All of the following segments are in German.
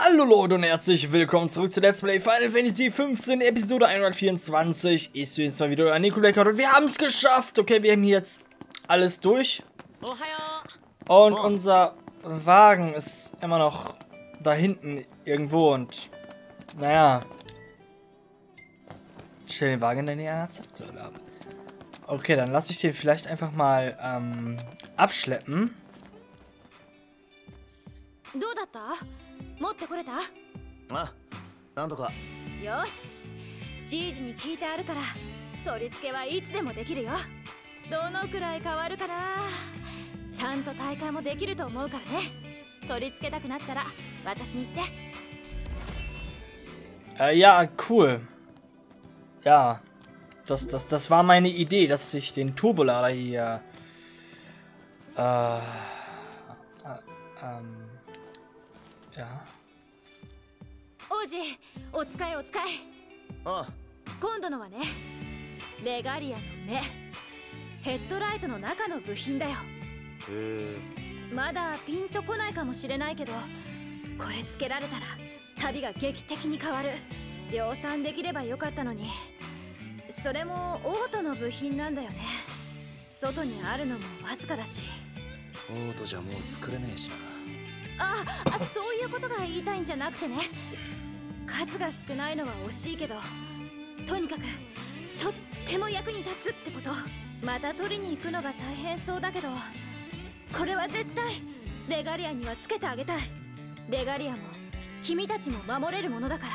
Hallo Leute und herzlich willkommen zurück zu Let's Play Final Fantasy 15, Episode 124. Ich bin jetzt mal wieder Nikolai und wir haben es geschafft. Okay, wir haben hier jetzt alles durch. Und unser Wagen ist immer noch da hinten irgendwo und naja. Stell den Wagen in der Nähe einer Zapfsäule ab. Okay, dann lasse ich den vielleicht einfach mal abschleppen. どうだった？持ってこれた？ あ、なんとか。 よし、じいじに聞いてあるから取り付けはいつでもできるよ。どのくらい変わるかな。ちゃんと大会もできると思うからね。取り付けたくなったら私に言って。 Ja, cool. Ja, das war meine Idee, dass ich den Turbolader hier ja. 王子、お使いお使い。 ああ。 今度のはね、レガリアの目、ヘッドライトの中の部品だよ。まだピンとこないかもしれないけど、これつけられたら旅が劇的に変わる。量産できればよかったのに。それもオートの部品なんだよね。外にあるのもわずかだし。 オートじゃもう作れねえしな。 そういうことが言いたいんじゃなくてね。数が少ないのは惜しいけど、とにかくとっても役に立つってこと。また取りに行くのが大変そうだけど、これは絶対レガリアにはつけてあげたい。レガリアも君たちも守れるものだから、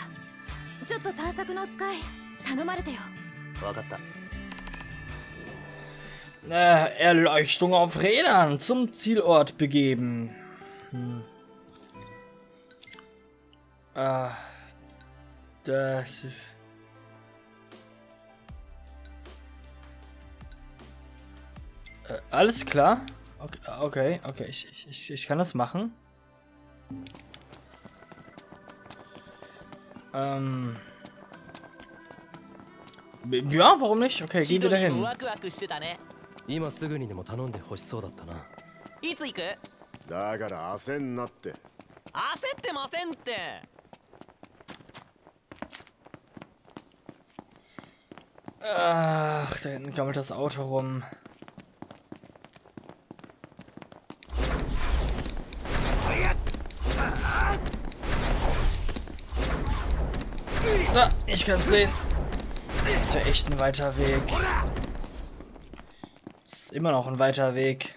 ちょっと探索の使い頼まれてよ。 わかった。 Erleuchtung auf Rädern zum Zielort begeben. Das alles klar. Okay, ich kann das machen. Ja, warum nicht? Okay, gehen wir dahin. 今すぐにでも頼んで欲しそうだったな。 いつ行く？ だから焦んなって。 焦ってませんって。 Ach, da hinten gammelt das Auto rum. Ah, ich kann's sehen. Das wäre echt ein weiter Weg. Das ist immer noch ein weiter Weg.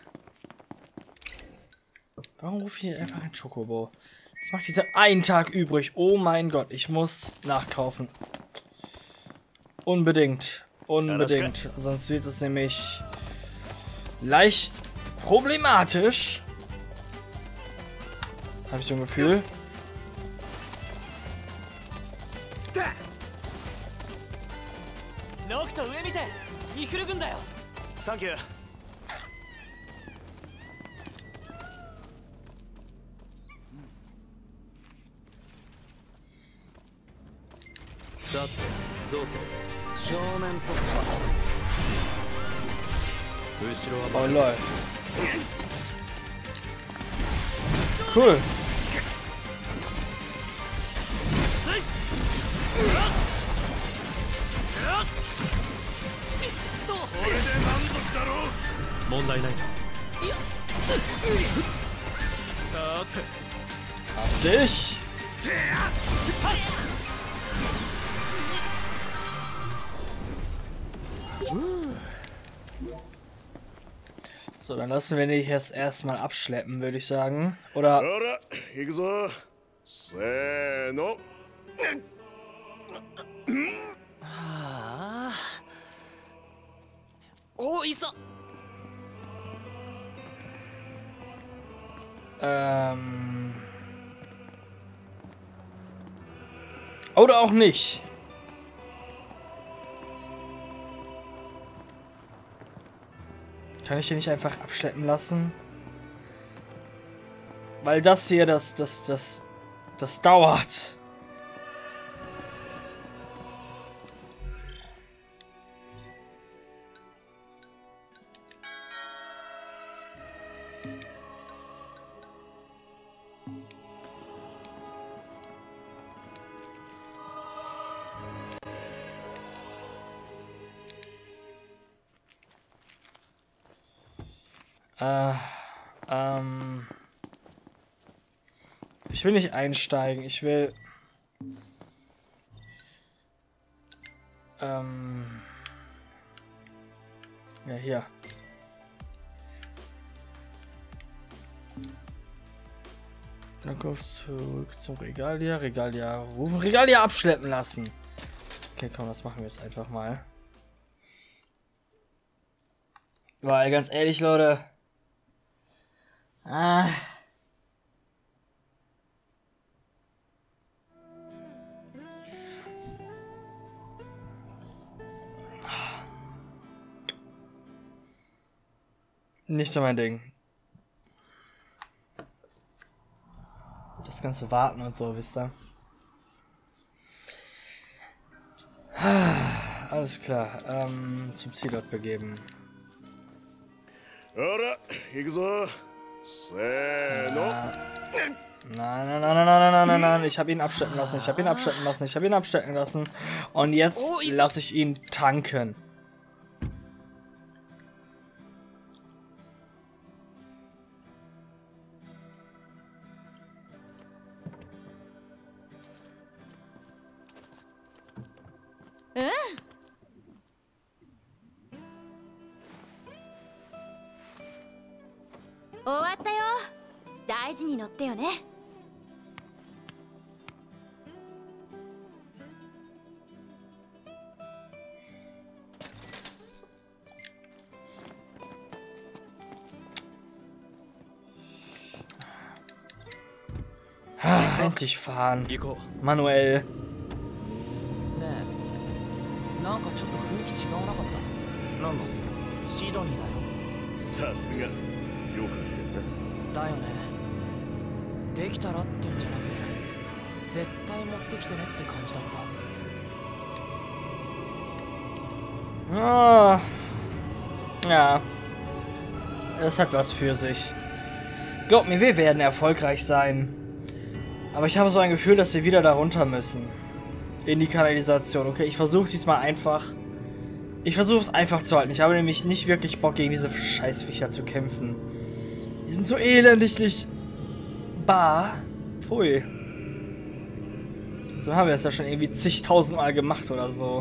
Warum rufe ich einfach ein Chocobo? Das macht dieser einen Tag übrig. Oh mein Gott, ich muss nachkaufen. Unbedingt. Unbedingt. Ja, sonst wird es nämlich leicht problematisch. Habe ich so ein Gefühl. Thank you. Oh lol. Cool. Hab dich. So, dann lassen wir dich jetzt erstmal abschleppen, würde ich sagen. Oder? Oh, Isa. Oder auch nicht. Kann ich den nicht einfach abschleppen lassen? Weil das hier, das dauert. Ich will nicht einsteigen, ich will... Ja, hier. Dann kommst du zurück zum Regalia. Regalia rufen. Regalia abschleppen lassen. Okay, komm, das machen wir jetzt einfach mal. Weil, ganz ehrlich, Leute. Nicht so mein Ding. Das ganze Warten und so, wisst ihr? Alles klar. Zum Zielort begeben. Ora, ich so. Seno. Nein. Ich habe ihn abstecken lassen. Und jetzt lasse ich ihn tanken. Endlich fahren. Manuell. ねえ、なんかちょっと雰囲気違わなかった？なんの？シドニーだよ。 さすが。よく見てるだよね。できたらって言うんじゃなく、絶対持ってきてねって感じだった。 Ja. Das hat was für sich. Glaub mir, wir werden erfolgreich sein. Aber ich habe so ein Gefühl, dass wir wieder da runter müssen. In die Kanalisation. Okay, ich versuche diesmal einfach... Ich versuche es einfach zu halten. Ich habe nämlich nicht wirklich Bock, gegen diese Scheißviecher zu kämpfen. Die sind so elendiglich... Bah. Pfui. So haben wir es ja schon irgendwie zigtausendmal gemacht oder so.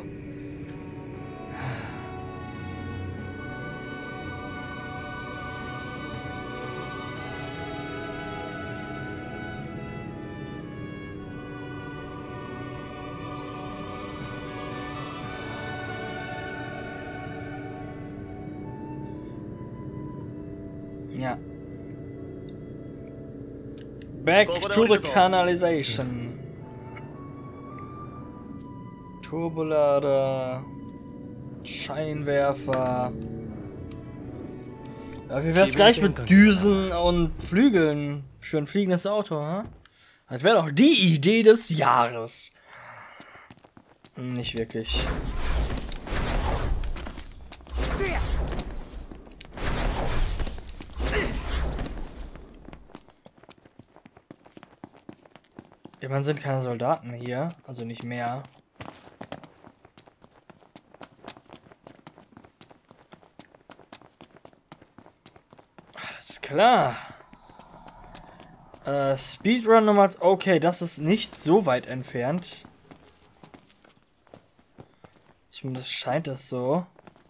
Ja. Back to the canalization. Turbolader. Scheinwerfer. Ja, wie wär's gleich mit Düsen und Flügeln für ein fliegendes Auto, ha? Das wäre doch die Idee des Jahres. Nicht wirklich. Immerhin sind keine Soldaten hier, also nicht mehr. Alles klar. Speedrun Nummer... Okay, das ist nicht so weit entfernt. Zumindest scheint es so.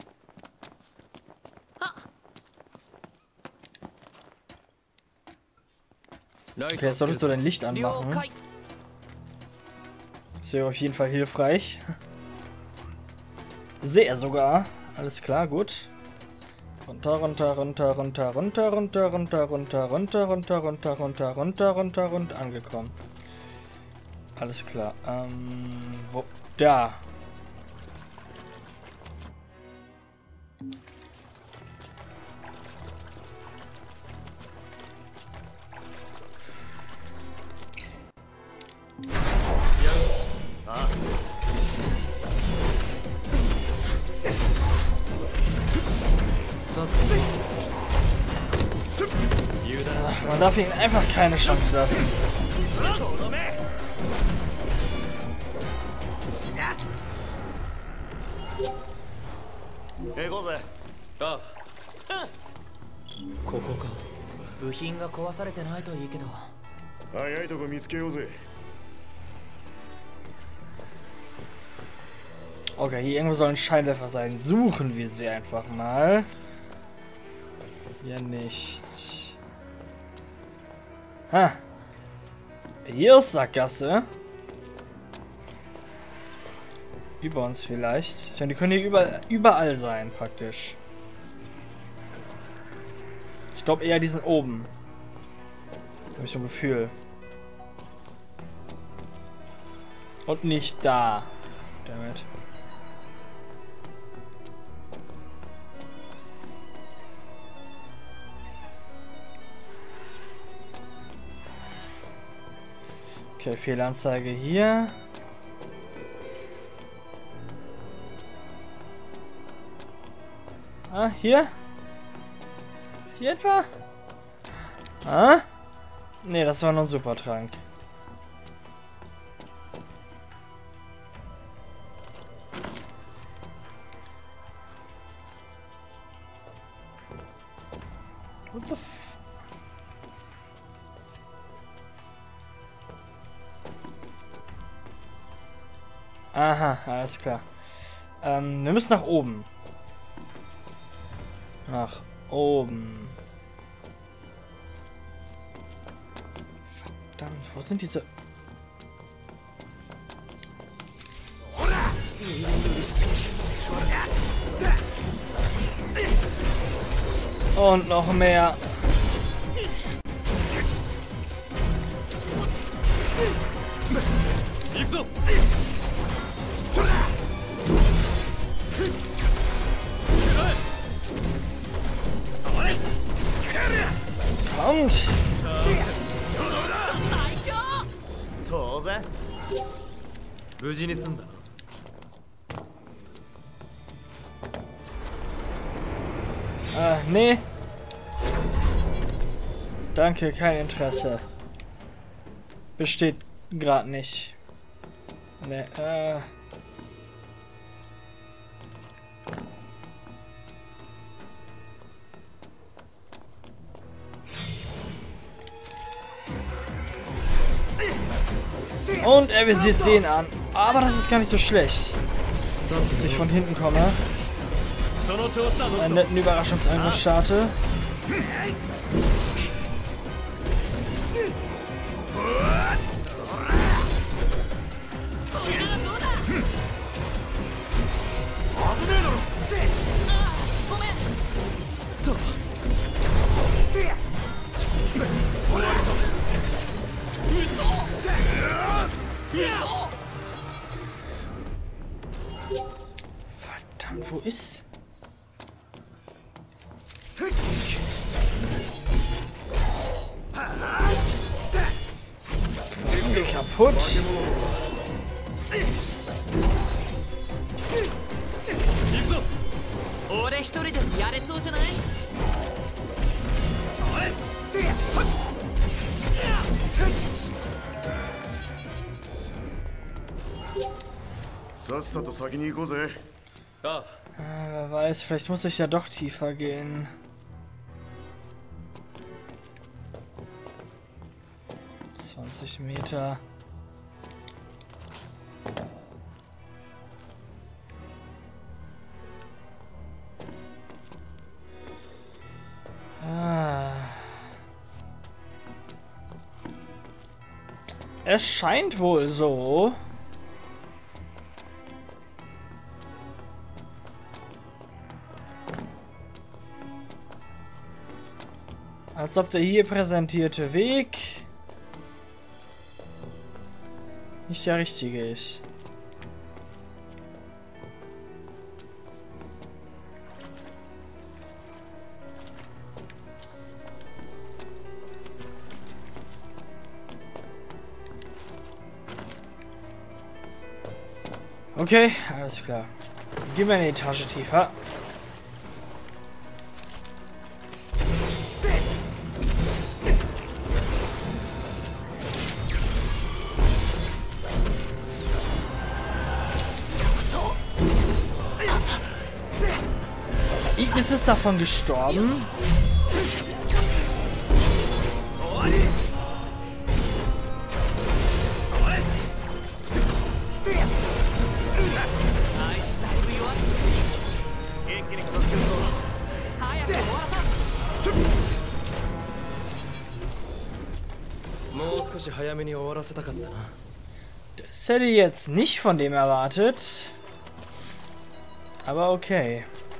Okay, jetzt solltest du dein Licht anmachen. Das wäre auf jeden Fall hilfreich. Sehr sogar. Alles klar, gut. Runter, runter, runter, runter, runter, runter, runter, runter, runter, runter, runter, runter, runter, runter, runter, angekommen. Alles klar. Wo? Da. Man darf ihnen einfach keine Chance lassen. ここか。部品が壊されてないといいけど。 早いとこ見つけようぜ。 Okay, hier irgendwo sollen Scheinwerfer sein. Suchen wir sie einfach mal. Hier nicht. Ha. Hier ist Sackgasse. Über uns vielleicht. Ich meine, die können hier überall sein, praktisch. Ich glaube eher, die sind oben. Habe ich so ein Gefühl. Und nicht da. Damit. Okay, Fehlanzeige hier. Ah, hier? Hier etwa? Ah? Ne, das war nur ein Supertrank. What the f... Aha, alles klar. Wir müssen nach oben. Nach oben. Verdammt, wo sind diese... Und noch mehr. Kommt! 当然。 無事に済んだな。 Nee. Danke, kein Interesse. Besteht gerade nicht. Nee, Und er visiert den an. Aber das ist gar nicht so schlecht. Dass ich von hinten komme. Einen netten Überraschungsangriff starte. Verdammt, wo ist? Sind wir kaputt? Wer weiß, vielleicht muss ich ja doch tiefer gehen. Meter. Es scheint wohl so. Als ob der hier präsentierte Weg nicht der richtige ist. Okay, alles klar. Gehen wir eine Etage tiefer. Ignis ist davon gestorben. Das hätte ich jetzt nicht von dem erwartet. Aber okay.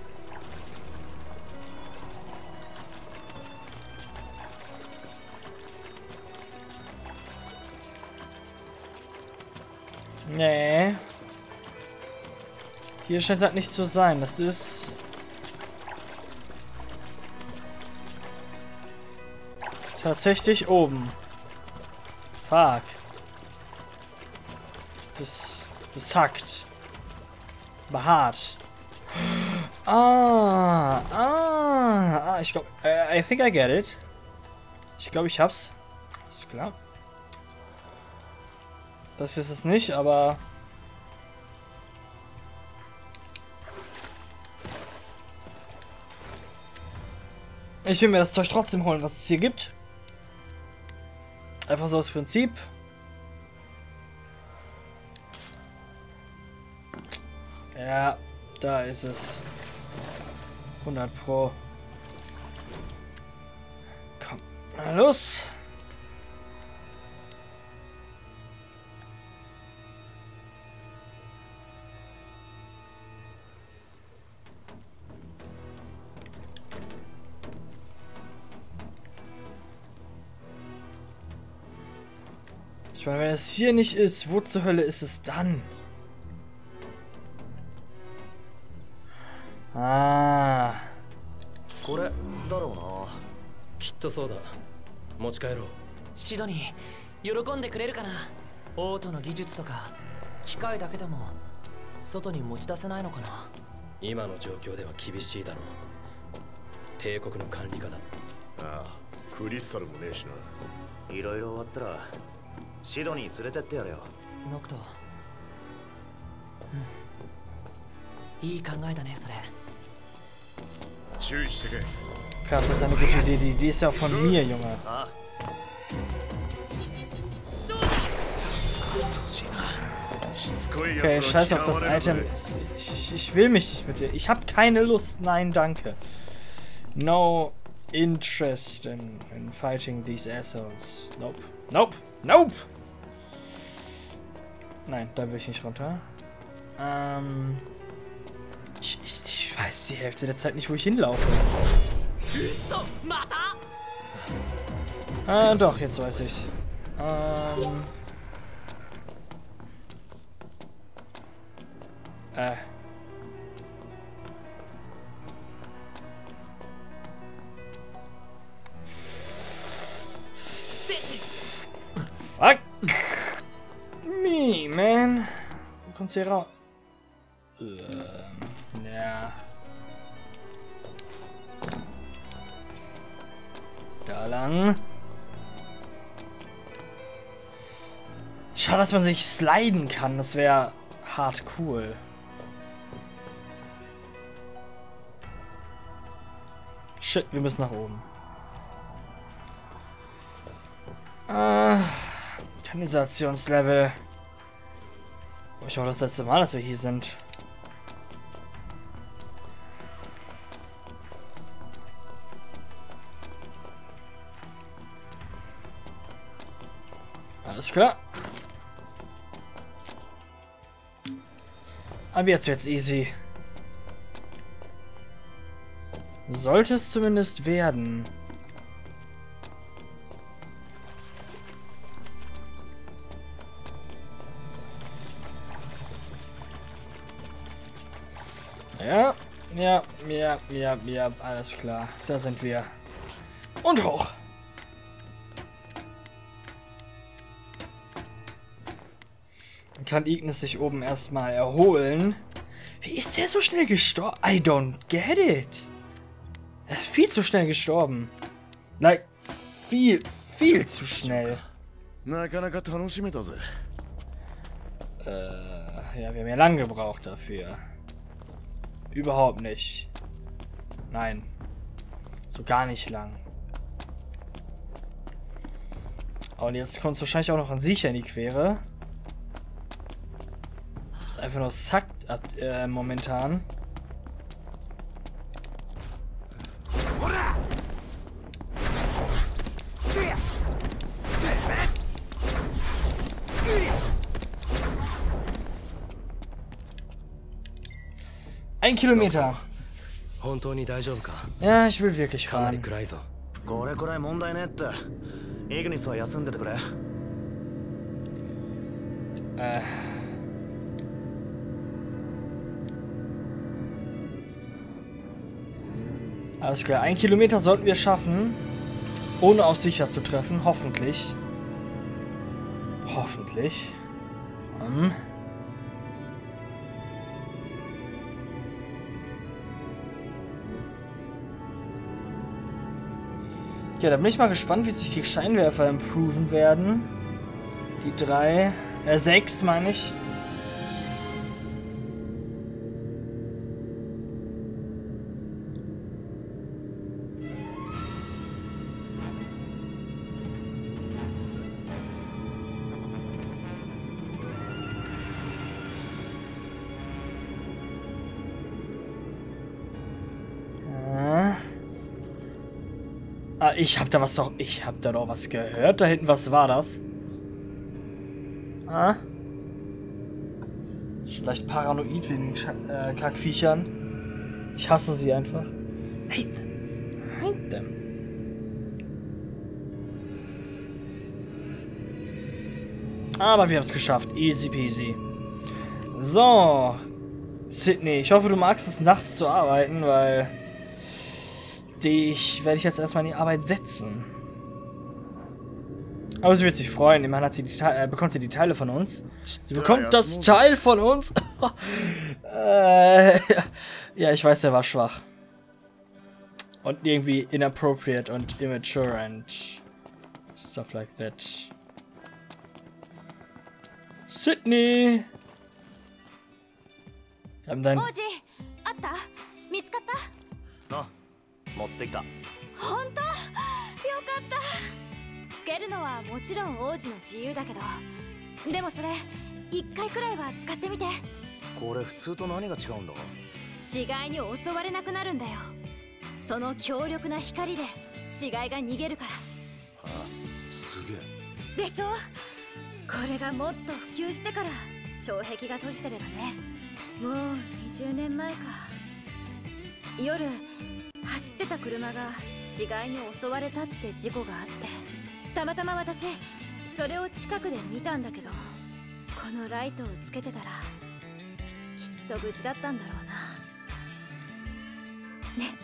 Nee. Hier scheint das nicht zu sein. Das ist... tatsächlich oben. Fuck. Das hackt. Behaart. Ich glaube, I think I get it. Ich glaube, ich hab's. Ist klar. Das ist es nicht, aber... Ich will mir das Zeug trotzdem holen, was es hier gibt. Einfach so aus Prinzip. Ja, da ist es. 100 Pro. Komm, na los. Ich meine, wenn es hier nicht ist, wo zur Hölle ist es dann? Ah. これだろうな。 きっとそうだ。持ち帰ろう。 シドニー、喜んでくれるかな。オートの技術とか機械だけでも外に持ち出せないのかな。 今の状況では厳しいだろう。帝国の管理下だ。 ああ、クリスタルもねえしな。 いろいろ終わったらシドニー連れてってやれよ。 ノクト。うん。いい考えだね、それ。 Krass, das ist eine gute Idee. Die ist ja auch von mir, Junge. Okay, scheiß auf das Item. Ich will mich nicht mit dir. Ich habe keine Lust. Nein, danke. No interest in fighting these assholes. Nope. Nope. Nope. Nein, da will ich nicht runter. Ich weiß die Hälfte der Zeit nicht, wo ich hinlaufe. Doch, jetzt weiß ich's. Fuck me, man. Wo kommt's hier raus? Ja. Da lang. Schade, dass man sich sliden kann. Das wäre hart cool. Shit, wir müssen nach oben. Kanalisationslevel. Ich hoffe, das letzte Mal, dass wir hier sind. Alles klar. Aber jetzt wird's easy. Sollte es zumindest werden. Ja, alles klar. Da sind wir. Und hoch. Dann kann Ignis sich oben erstmal erholen. Wie ist der so schnell gestorben? I don't get it. Er ist viel zu schnell gestorben. Like, viel zu schnell. Na, ja, wir haben ja lang gebraucht dafür. Überhaupt nicht. Nein. So gar nicht lang. Und jetzt kommt es wahrscheinlich auch noch ein Siecher in die Quere. Das einfach nur sackt momentan. Ein Kilometer. Ja, ich will wirklich fahren. これくらい問題ねって。イグニスは休んでてくれ。 Alles klar, 1 Kilometer sollten wir schaffen, ohne auf sicher zu treffen, hoffentlich. Hoffentlich. Ja, da bin ich mal gespannt, wie sich die Scheinwerfer improven werden. Die 6 meine ich. Ich hab da doch was gehört. Da hinten, was war das? Vielleicht paranoid wegen Kackviechern. Ich hasse sie einfach. Hate them. Aber wir haben es geschafft. Easy peasy. So. Sydney, ich hoffe, du magst es, nachts zu arbeiten, weil... werde ich jetzt erstmal in die Arbeit setzen. Aber sie wird sich freuen. Immerhin hat sie bekommt sie die Teile von uns. Sie bekommt das Teil von uns. Ja, ich weiß, der war schwach. Und irgendwie inappropriate und immature and stuff like that. Sydney! Wir haben dein... 持ってきた。 本当？よかった。つけるのはもちろん王子の自由だけど、でもそれ1回くらいは使ってみて。 これ普通と何が違うんだ？ 死骸に襲われなくなるんだよ。その強力な光で死骸が逃げるから。 はあ、すげえ。でしょ？これがもっと普及してから障壁が閉じてればね。もう20年前か。夜。走ってた車が死骸に襲われたって事故があって、たまたま私それを近くで見たんだけど、このライトをつけてたらきっと無事だったんだろうな。ね。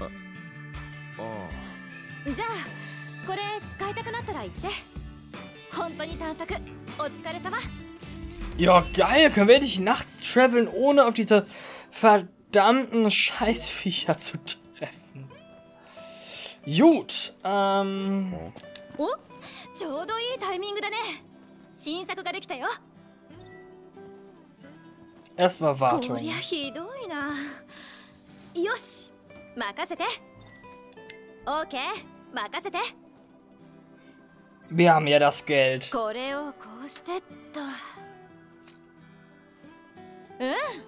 じゃあこれ使いたくなったら言って。本当に探索お疲れ様。 Ja, geil, können wir nicht nachts traveln, ohne auf diese verdammten Scheißviecher zu treffen. Gut, お、ちょうどいいタイミングだね。新作ができたよ。 erstmal Wartung. こりゃひどいな。よし、任せて。オッケー、任せて。 Wir haben ja das Geld. これをこうしてっと。うん。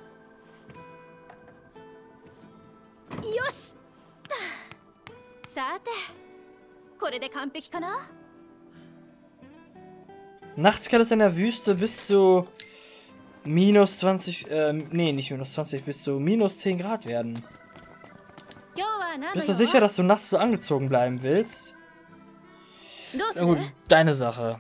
よし。さて、これで完璧かな? Nachts kann es in der Wüste bis zu minus 20, nee, nicht minus 20, bis zu minus 10 Grad werden. Bist du sicher, dass du nachts so angezogen bleiben willst? Na gut, deine Sache.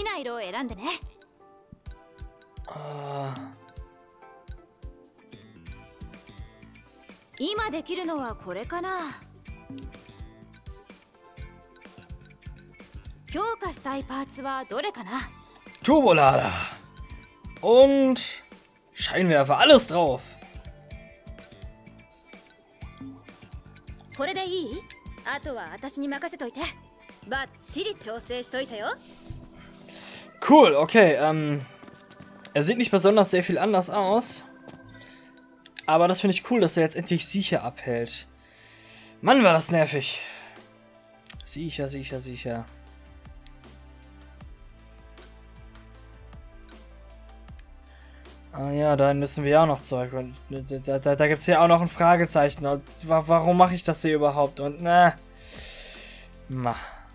Turbolader. Und Scheinwerfer, alles drauf. Cool, okay, er sieht nicht besonders sehr viel anders aus. Aber das finde ich cool, dass er jetzt endlich sicher abhält. Mann, war das nervig. Sicher. Ah ja, da müssen wir ja auch noch Zeug. Und da gibt es ja auch noch ein Fragezeichen. Und warum mache ich das hier überhaupt? Und na.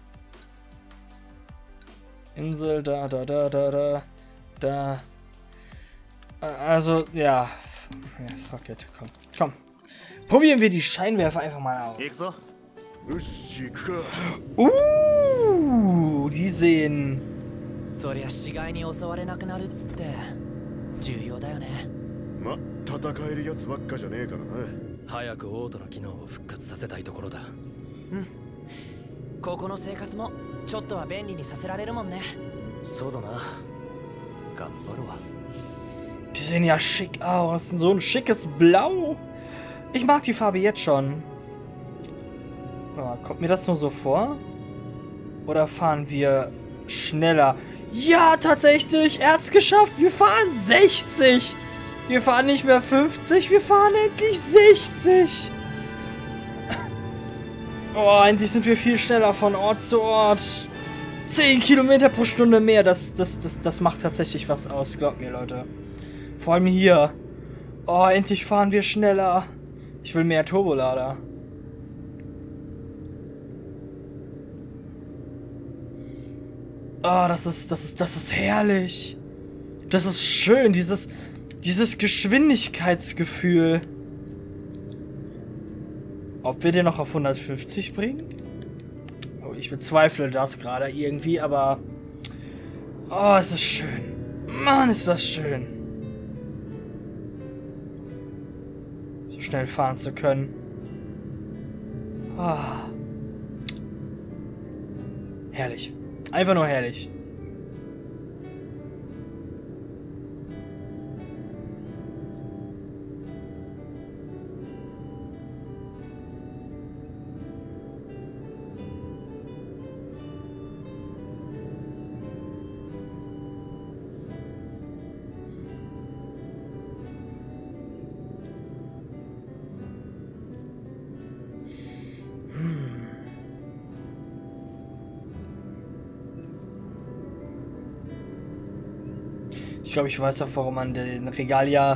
Insel, da. Also, ja. Fuck it. Komm. Probieren wir die Scheinwerfer einfach mal aus. Die sehen... そりゃ死骸に襲われなくなるって重要だよね。 ま、戦えるやつばっかじゃねえからな。 早くオートの機能を復活させたいところだ。 うん。ここの生活もちょっとは便利にさせられるもんね。 そうだな。頑張るわ。 Die sehen ja schick aus. So ein schickes Blau. Ich mag die Farbe jetzt schon. Kommt mir das nur so vor? Oder fahren wir schneller? Ja, tatsächlich. Er hat's geschafft. Wir fahren 60. Wir fahren nicht mehr 50. Wir fahren endlich 60. Oh, endlich sind wir viel schneller von Ort zu Ort. 10 Kilometer pro Stunde mehr. Das macht tatsächlich was aus. Glaubt mir, Leute. Vor allem hier. Oh, endlich fahren wir schneller. Ich will mehr Turbolader. Oh, das ist herrlich. Das ist schön, dieses Geschwindigkeitsgefühl. Ob wir den noch auf 150 bringen? Oh, ich bezweifle das gerade irgendwie, aber... Oh, es ist schön. Mann, ist das schön. So schnell fahren zu können. Oh. Herrlich. Einfach nur herrlich. Ich glaube, ich weiß auch, warum man den Regalia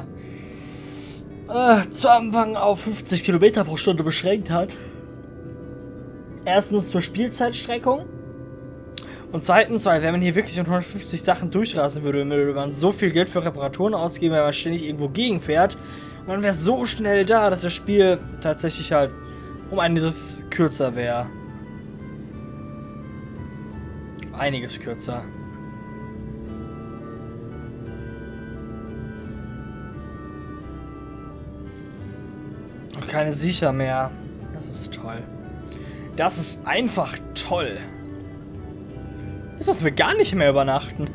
zu Anfang auf 50 Kilometer pro Stunde beschränkt hat. Erstens zur Spielzeitstreckung. Und zweitens, weil wenn man hier wirklich 150 Sachen durchrasen würde, würde man so viel Geld für Reparaturen ausgeben, wenn man ständig irgendwo gegenfährt. Und man wäre so schnell da, dass das Spiel tatsächlich halt um einiges kürzer wäre. Einiges kürzer. Und keine Sicher mehr. Das ist toll. Das ist einfach toll. Ist, dass wir gar nicht mehr übernachten.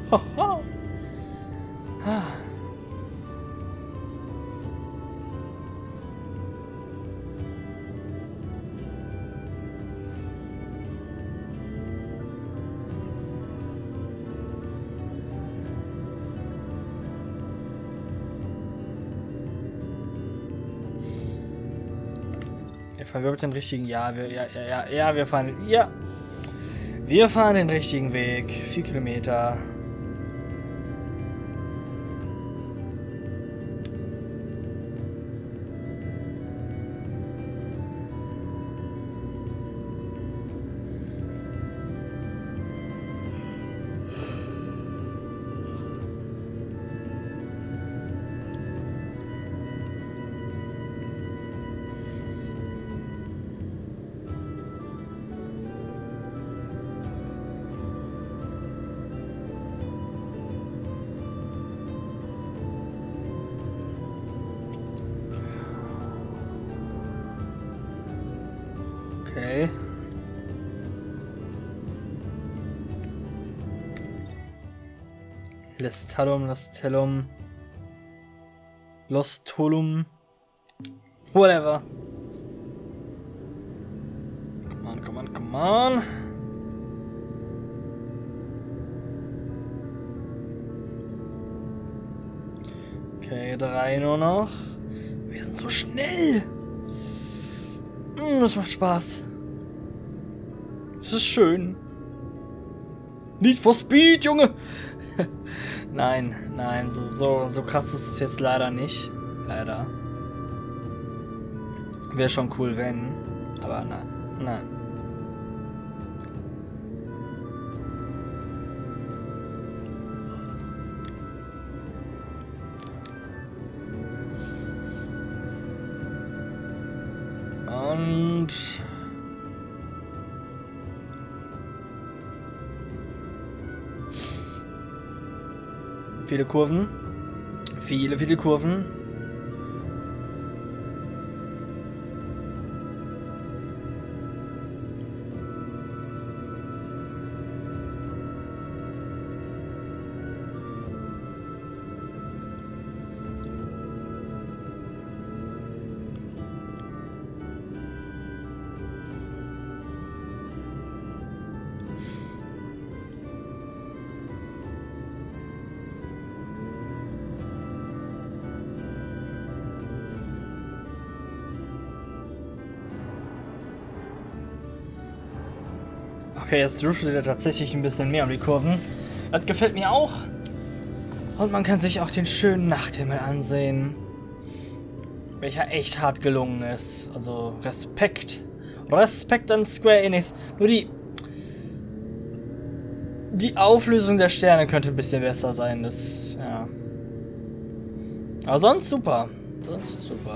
Fahren wir mit den richtigen... Ja, wir fahren... Ja. Wir fahren den richtigen Weg. 4 Kilometer. Okay. Lestolum. Whatever. Come on. Okay, 3 nur noch. Wir sind so schnell. Das macht Spaß. Das ist schön. Need for Speed, Junge. Nein, nein, so krass ist es jetzt leider nicht. Leider. Wäre schon cool, wenn. Aber nein, nein. Und viele Kurven. Viele Kurven. Okay, jetzt ruschelt er tatsächlich ein bisschen mehr um die Kurven. Das gefällt mir auch. Und man kann sich auch den schönen Nachthimmel ansehen. Welcher echt hart gelungen ist. Also Respekt. Respekt an Square Enix. Nur die Auflösung der Sterne könnte ein bisschen besser sein. Das, ja. Aber sonst super. Sonst super.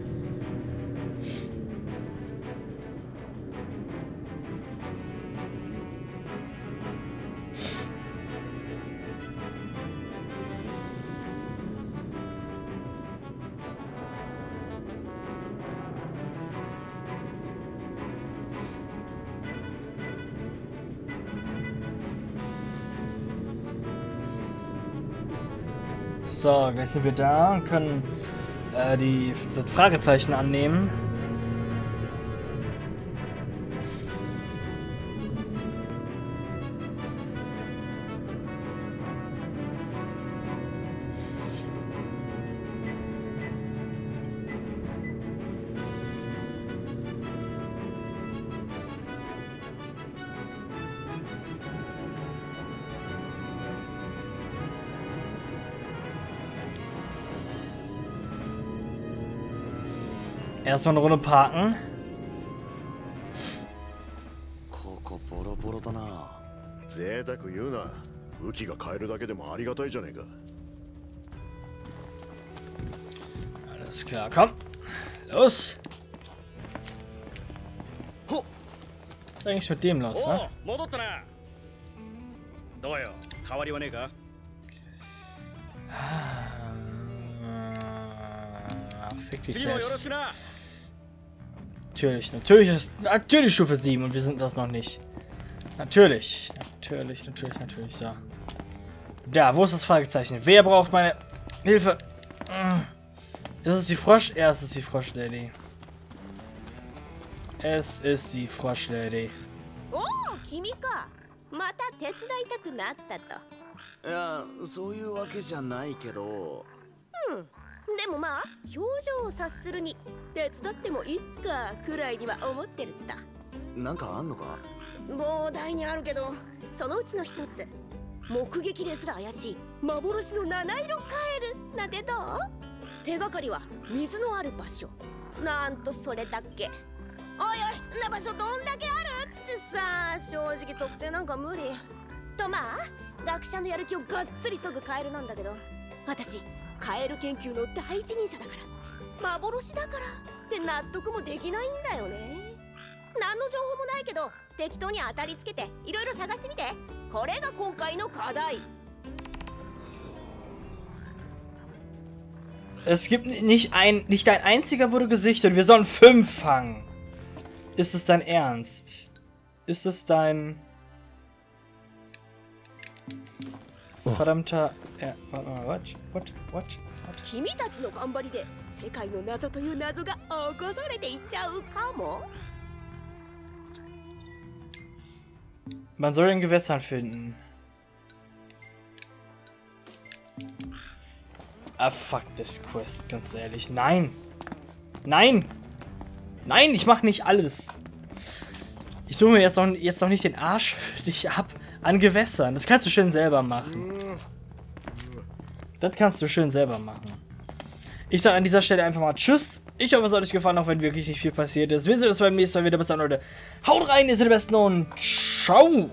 So, gleich sind wir da und können das Fragezeichen annehmen. Erstmal eine Runde parken. ここボロボロだな。 贅沢言うな。武器が買えるだけでもありがたいじゃねえか。 Alles klar, komm. Los. Was ist eigentlich mit dem los, ne? 戻ったな。どうよ、変わりはねえか。 Fick dich 次もよろし selbst. くな。 Natürlich Stufe 7 und wir sind das noch nicht. Natürlich. So. Da, wo ist das Fragezeichen? Wer braucht meine Hilfe? Ist es die Frosch? Ja, es ist die Froschlady. Es ist die Froschlady. おお、君か。また手伝いたくなったと。 いや、そういうわけじゃないけど。 でもまあ表情を察するに手伝ってもいいかくらいには思ってるんだ。 なんかあんのか？ 膨大にあるけど、そのうちの一つ。目撃ですら怪しい幻の七色カエルなんてどう？手がかりは水のある場所。なんとそれだけ。おいおい、な場所どんだけあるってさ、正直特定なんか無理。とまあ学者のやる気をがっつりそぐカエルなんだけど、私カエル研究の第一人者だから幻だからって納得もできないんだよね。何の情報もないけど適当に当たりつけていろいろ探してみて。これが今回の課題。 Es gibt nicht ein einziger wurde gesichtet. Wir sollen 5 fangen. Ist es dein Ernst? Ist es dein verdammter... What? 君たちの頑張りで世界の謎という謎が起こされていっちゃうかも。 Man soll den Gewässern finden. Ah, fuck this quest, ganz ehrlich. Nein! Nein! Nein, ich mach nicht alles. Ich suche mir jetzt noch nicht den Arsch für dich ab, An Gewässern. Das kannst du schön selber machen. Das kannst du schön selber machen. Ich sage an dieser Stelle einfach mal Tschüss. Ich hoffe, es hat euch gefallen, auch wenn wirklich nicht viel passiert ist. Wir sehen uns beim nächsten Mal wieder. Bis dann, Leute. Haut rein, ihr seid die Besten und ciao.